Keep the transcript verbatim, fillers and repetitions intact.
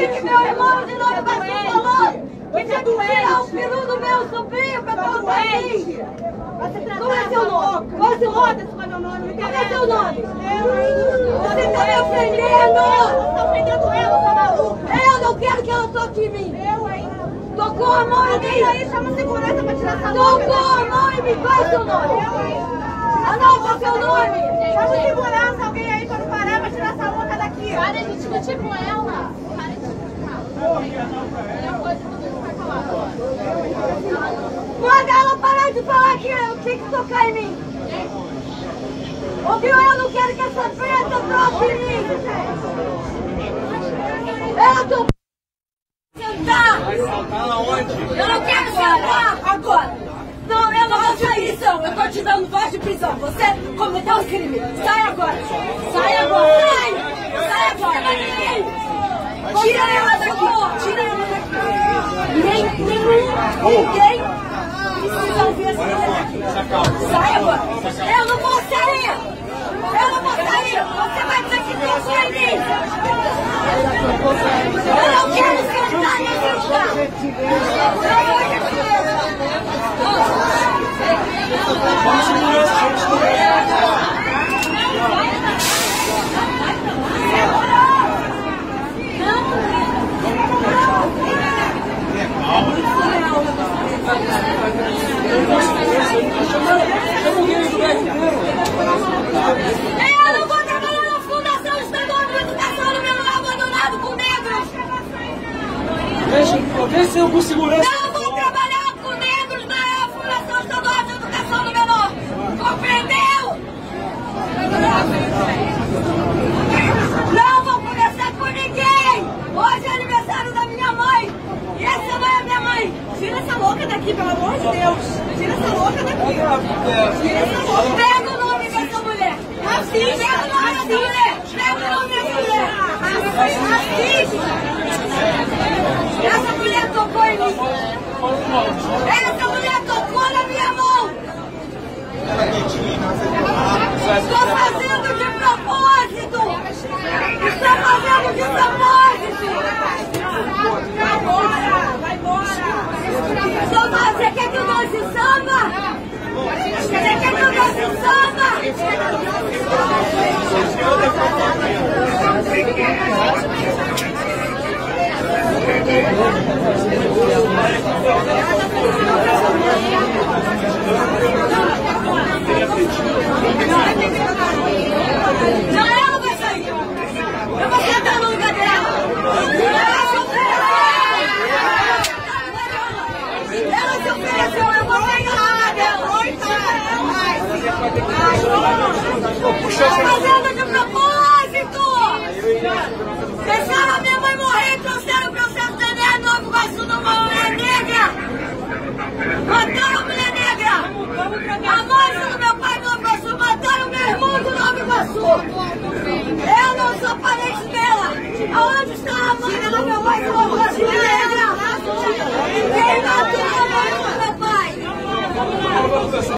que meu irmão de novo vai se falando. Que tinha que tirar o peru do meu sobrinho pra colocar aqui. Como é seu nome? Qual é seu nome? Qual é seu nome? Você tá me ofendendo! Você tá ofendendo ela, sua maluca! Eu não quero que ela toque em mim! Eu, hein? Tocou a mão em mim! Aí chama segurança pra tirar essa multa! Tocou a mão em mim! Qual é seu nome? Eu, hein? Anota seu nome! Chama segurança, alguém aí pra não parar pra tirar essa multa daqui! Para de discutir com ela! Para de discutir com ela! Manda ela parar de falar que eu tenho que tocar em mim! Ouviu? Eu não quero que essa preta toque em mim! Eu tô... sentar! Eu não quero sentar agora! Não, eu não vou sair, não! Eu tô te dando voz de prisão! Você cometeu um crime! Sai agora! Sai agora! Sai! Sai agora! Tira ela daqui! Tira ela daqui! Ninguém, ninguém, ninguém precisa ouvir essa mulher aqui! Sai agora! Eu não vou sair! Eu não vou sair! Você vai ter que tocar em mim! Eu não quero sentar nesse lugar! Eu não vou trabalhar na Fundação Estadual de Educação no meu lugar abandonado com negros! Deixa, deixa eu com segurança! Não vou trabalhar com negros na Fundação Estadual de Educação do Menor! Compreendeu? Não vou conversar com ninguém! Hoje é aniversário da minha mãe! E essa não é a minha mãe! Tira essa louca daqui, pelo amor de Deus! Tira essa louca daqui! Tira essa louca! Pega o nome dessa mulher! Assiste! Pega o nome dessa mulher! Pega o nome dessa mulher! Assiste! Essa mulher tocou em mim! Essa mulher tocou na minha mão! Estou fazendo de propósito! Estou fazendo de propósito! Vai embora! Vai embora! Você quer que eu dance samba? Você quer que eu dance samba? Não, ela não vai sair! Eu vou sentar no lugar dela! Ela se ofereceu, eu vou pegar a dela! Ai, ai, ai!